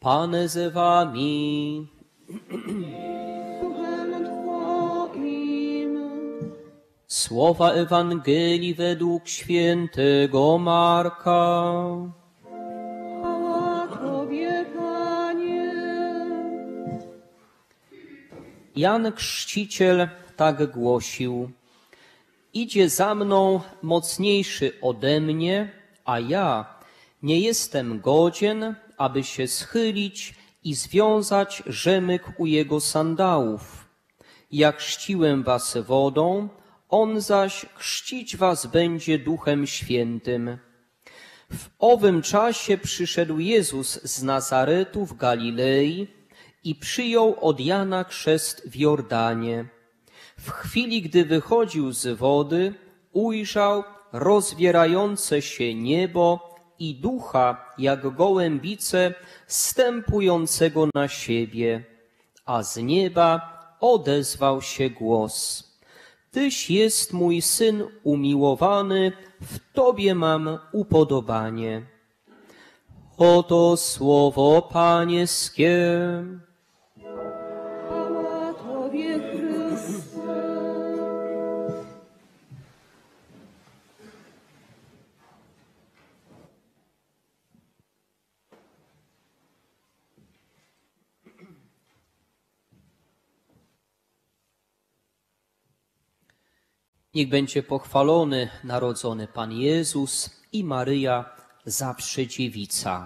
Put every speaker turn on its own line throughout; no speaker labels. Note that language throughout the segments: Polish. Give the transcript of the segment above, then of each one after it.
Pan z wami. Słowa Ewangelii według świętego Marka.
Chwała Tobie, Panie.
Jan Chrzciciel tak głosił: idzie za mną mocniejszy ode mnie, a ja nie jestem godzien, aby się schylić i związać rzemyk u jego sandałów. Jak chrzciłem was wodą, on zaś chrzcić was będzie Duchem Świętym. W owym czasie przyszedł Jezus z Nazaretu w Galilei i przyjął od Jana chrzest w Jordanie. W chwili, gdy wychodził z wody, ujrzał rozwierające się niebo i Ducha, jak gołębice, zstępującego na siebie. A z nieba odezwał się głos: Tyś jest mój Syn umiłowany, w Tobie mam upodobanie. Oto słowo Pańskie.
Chwała Tobie, Chryste.
Niech będzie pochwalony narodzony Pan Jezus i Maryja, zawsze dziewica.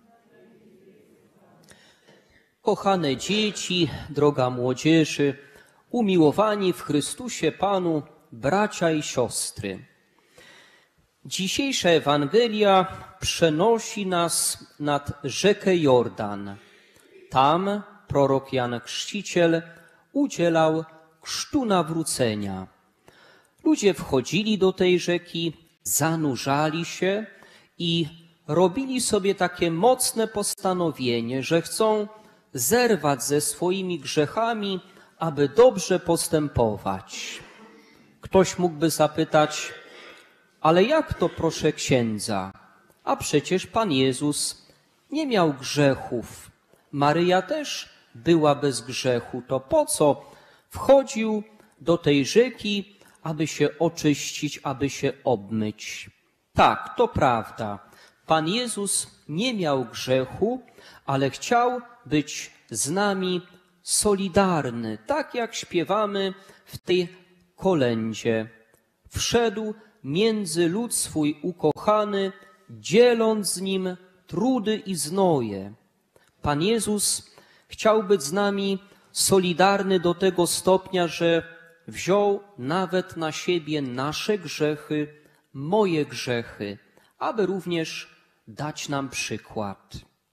Kochane dzieci, droga młodzieży, umiłowani w Chrystusie Panu, bracia i siostry. Dzisiejsza Ewangelia przenosi nas nad rzekę Jordan. Tam prorok Jan Chrzciciel udzielał chrztu nawrócenia. Ludzie wchodzili do tej rzeki, zanurzali się i robili sobie takie mocne postanowienie, że chcą zerwać ze swoimi grzechami, aby dobrze postępować. Ktoś mógłby zapytać: ale jak to, proszę księdza? A przecież Pan Jezus nie miał grzechów. Maryja też była bez grzechu. To po co wchodził do tej rzeki, aby się oczyścić, aby się obmyć? Tak, to prawda. Pan Jezus nie miał grzechu, ale chciał być z nami solidarny, tak jak śpiewamy w tej kolędzie. Wszedł między lud swój ukochany, dzieląc z nim trudy i znoje. Pan Jezus chciał być z nami solidarny do tego stopnia, że wziął nawet na siebie nasze grzechy, moje grzechy, aby również dać nam przykład.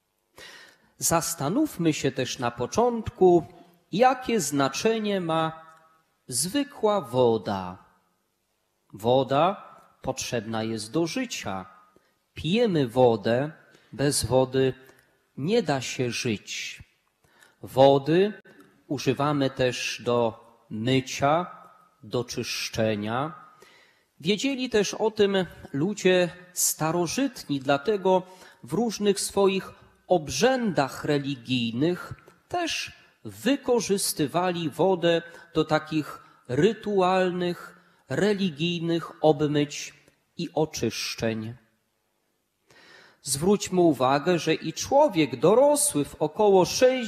Zastanówmy się też na początku, jakie znaczenie ma zwykła woda. Woda potrzebna jest do życia. Pijemy wodę, bez wody nie da się żyć. Wody używamy też do mycia, do czyszczenia. Wiedzieli też o tym ludzie starożytni, dlatego w różnych swoich obrzędach religijnych też wykorzystywali wodę do takich rytualnych, religijnych obmyć i oczyszczeń. Zwróćmy uwagę, że i człowiek dorosły w około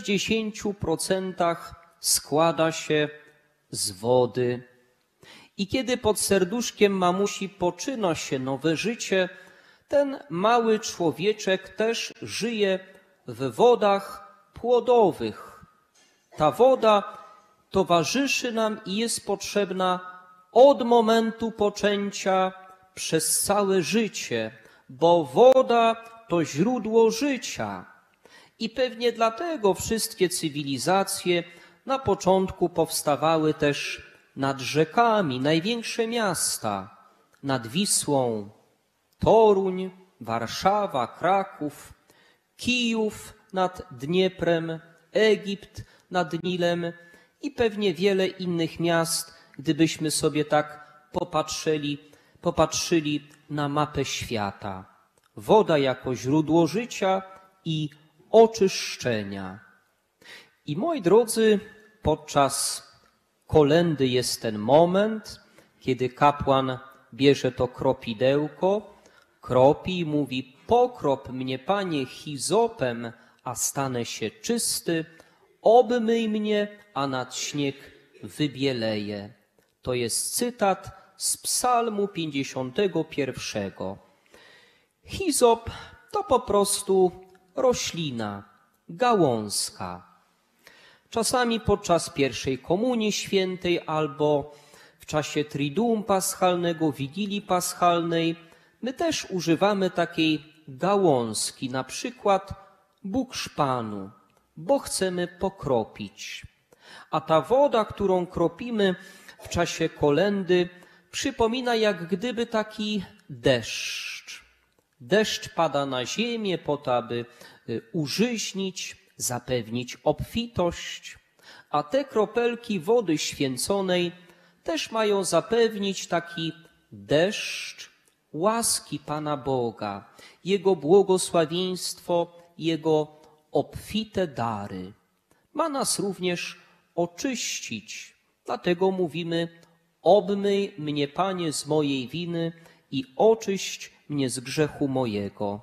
60% składa się z wody. I kiedy pod serduszkiem mamusi poczyna się nowe życie, ten mały człowieczek też żyje w wodach płodowych. Ta woda towarzyszy nam i jest potrzebna od momentu poczęcia przez całe życie, bo woda to źródło życia. I pewnie dlatego wszystkie cywilizacje na początku powstawały też nad rzekami, największe miasta, nad Wisłą, Toruń, Warszawa, Kraków, Kijów nad Dnieprem, Egipt nad Nilem i pewnie wiele innych miast, gdybyśmy sobie tak popatrzyli na mapę świata. Woda jako źródło życia i oczyszczenia. I moi drodzy, podczas kolędy jest ten moment, kiedy kapłan bierze to kropidełko, kropi i mówi: pokrop mnie, Panie, hizopem, a stanę się czysty, obmyj mnie, a nad śnieg wybieleje. To jest cytat z Psalmu 51. Hizop to po prostu roślina, gałązka. Czasami podczas pierwszej komunii świętej albo w czasie Triduum Paschalnego, Wigilii Paschalnej, my też używamy takiej gałązki, na przykład bukszpanu, bo chcemy pokropić. A ta woda, którą kropimy w czasie kolędy, przypomina jak gdyby taki deszcz. Deszcz pada na ziemię po to, aby użyźnić, zapewnić obfitość, a te kropelki wody święconej też mają zapewnić taki deszcz łaski Pana Boga, Jego błogosławieństwo, Jego obfite dary. Ma nas również oczyścić. Dlatego mówimy: obmyj mnie, Panie, z mojej winy i oczyść mnie z grzechu mojego.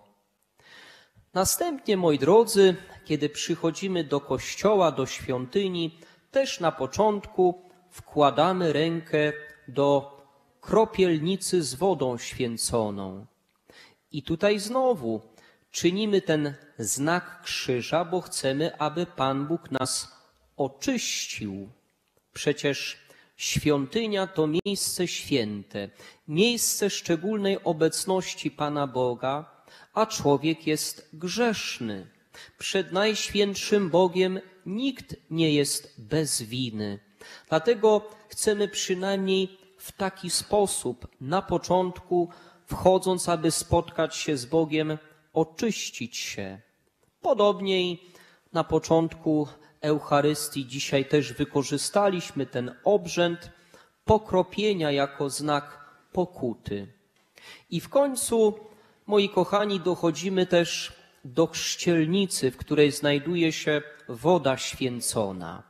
Następnie, moi drodzy, kiedy przychodzimy do kościoła, do świątyni, też na początku wkładamy rękę do kropielnicy z wodą święconą. I tutaj znowu czynimy ten znak krzyża, bo chcemy, aby Pan Bóg nas oczyścił. Przecież świątynia to miejsce święte, miejsce szczególnej obecności Pana Boga, a człowiek jest grzeszny. Przed Najświętszym Bogiem nikt nie jest bez winy. Dlatego chcemy przynajmniej w taki sposób na początku, wchodząc, aby spotkać się z Bogiem, oczyścić się. Podobnie na początku Eucharystii dzisiaj też wykorzystaliśmy ten obrzęd pokropienia jako znak pokuty. I w końcu, moi kochani, dochodzimy też do chrzcielnicy, w której znajduje się woda święcona.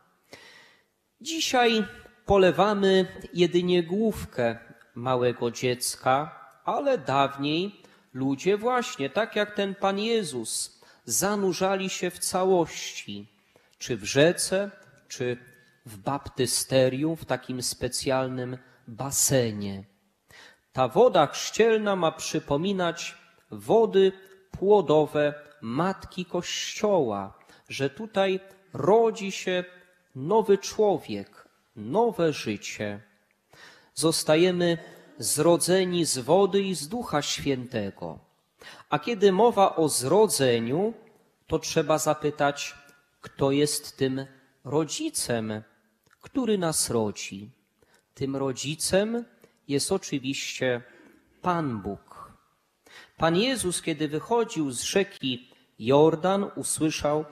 Dzisiaj polewamy jedynie główkę małego dziecka, ale dawniej ludzie właśnie, tak jak ten Pan Jezus, zanurzali się w całości, czy w rzece, czy w baptysterium, w takim specjalnym basenie. Ta woda chrzcielna ma przypominać wody płodowe Matki Kościoła, że tutaj rodzi się nowy człowiek, nowe życie. Zostajemy zrodzeni z wody i z Ducha Świętego. A kiedy mowa o zrodzeniu, to trzeba zapytać, kto jest tym rodzicem, który nas rodzi. Tym rodzicem jest oczywiście Pan Bóg. Pan Jezus, kiedy wychodził z rzeki Jordan, usłyszał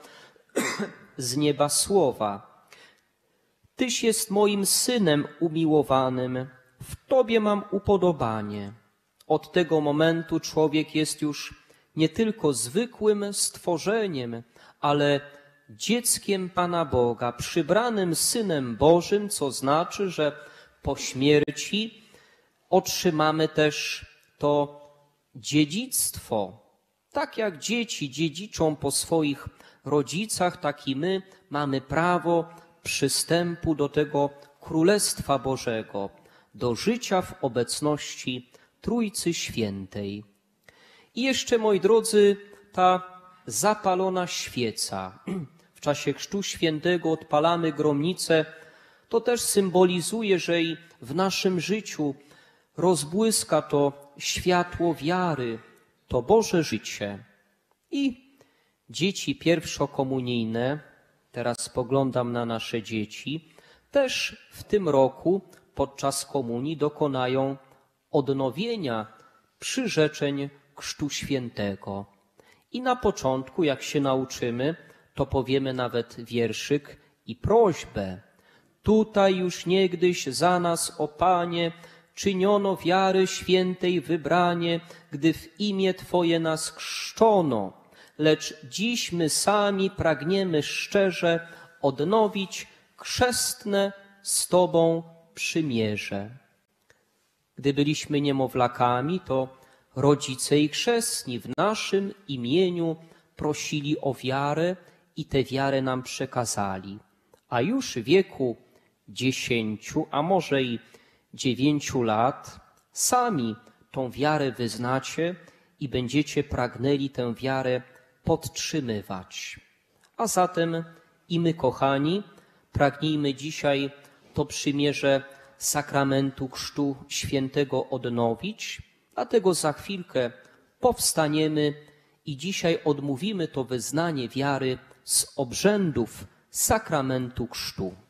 z nieba słowa: Tyś jest moim Synem umiłowanym, w Tobie mam upodobanie. Od tego momentu człowiek jest już nie tylko zwykłym stworzeniem, ale dzieckiem Pana Boga, przybranym Synem Bożym, co znaczy, że po śmierci otrzymamy też to dziedzictwo. Tak jak dzieci dziedziczą po swoich rodzicach, tak i my mamy prawo przystępu do tego Królestwa Bożego, do życia w obecności Trójcy Świętej. I jeszcze, moi drodzy, ta zapalona świeca. W czasie Chrztu Świętego odpalamy gromnicę. To też symbolizuje, że i w naszym życiu rozbłyska to światło wiary, to Boże życie. I dzieci pierwszokomunijne, teraz spoglądam na nasze dzieci, też w tym roku podczas komunii dokonają odnowienia przyrzeczeń Chrztu Świętego. I na początku, jak się nauczymy, to powiemy nawet wierszyk i prośbę. Tutaj już niegdyś za nas, o Panie, czyniono wiary świętej wybranie, gdy w imię Twoje nas chrzczono. lecz dziś my sami pragniemy szczerze odnowić chrzestne z Tobą przymierze. Gdy byliśmy niemowlakami, to rodzice i chrzestni w naszym imieniu prosili o wiarę i tę wiarę nam przekazali. A już w wieku 10, a może i 9 lat sami tą wiarę wyznacie i będziecie pragnęli tę wiarę podtrzymywać. A zatem i my, kochani, pragnijmy dzisiaj to przymierze sakramentu Chrztu Świętego odnowić, dlatego za chwilkę powstaniemy i dzisiaj odmówimy to wyznanie wiary z obrzędów sakramentu chrztu.